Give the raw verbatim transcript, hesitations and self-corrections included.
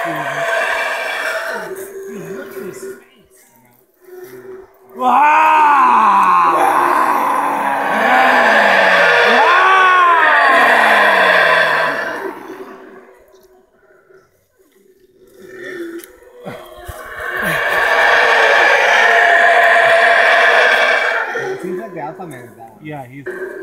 Dude, look at his face. Seems like the alpha man is that one. Yeah, he's.